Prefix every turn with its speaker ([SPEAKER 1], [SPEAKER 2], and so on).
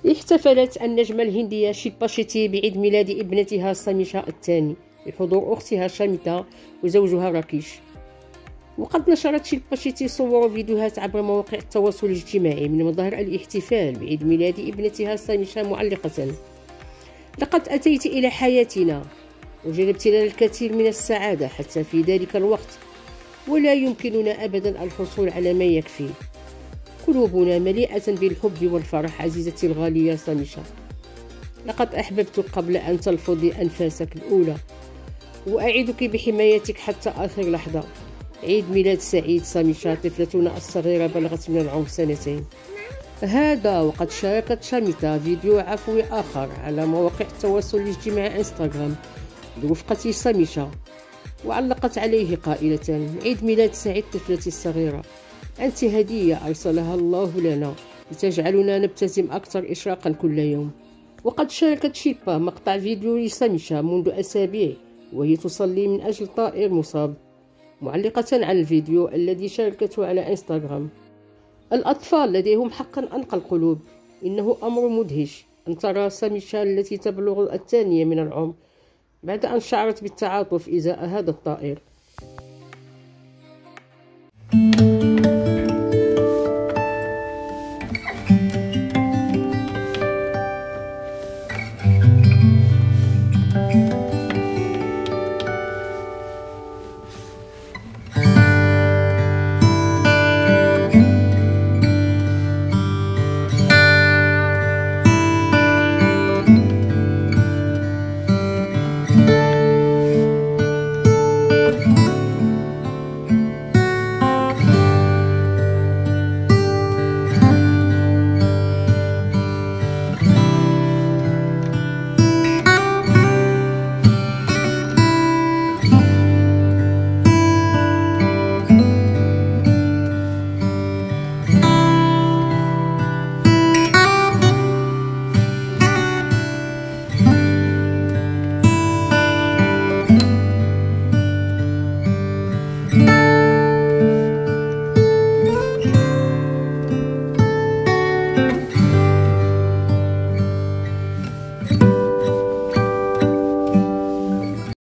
[SPEAKER 1] احتفلت النجمة الهندية شيلبا شيتي بعيد ميلاد ابنتها ساميشا الثاني بحضور أختها شاميتا وزوجها راكيش. وقد نشرت شيلبا شيتي صور وفيديوهات عبر مواقع التواصل الاجتماعي من مظهر الاحتفال بعيد ميلاد ابنتها ساميشا معلقة: لقد أتيت إلى حياتنا وجلبت لنا الكثير من السعادة حتى في ذلك الوقت، ولا يمكننا أبدا الحصول على ما يكفي. قلوبنا مليئة بالحب والفرح عزيزتي الغالية ساميشا. لقد أحببتك قبل أن تلفظي أنفاسك الأولى، وأعدك بحمايتك حتى آخر لحظة. عيد ميلاد سعيد ساميشا طفلتنا الصغيرة بلغت من العمر 2 سنين. هذا وقد شاركت شاميتا فيديو عفوي آخر على مواقع التواصل الاجتماعي انستغرام برفقة ساميشا، وعلقت عليه قائلة: عيد ميلاد سعيد طفلتي الصغيرة، أنت هدية أرسلها الله لنا لتجعلنا نبتسم أكثر إشراقا كل يوم. وقد شاركت شيلبا مقطع فيديو لساميشا منذ أسابيع وهي تصلي من أجل طائر مصاب، معلقة على الفيديو الذي شاركته على انستغرام: الأطفال لديهم حقا أنقى القلوب، إنه أمر مدهش أن ترى ساميشا التي تبلغ 2 من العمر بعد أن شعرت بالتعاطف إزاء هذا الطائر.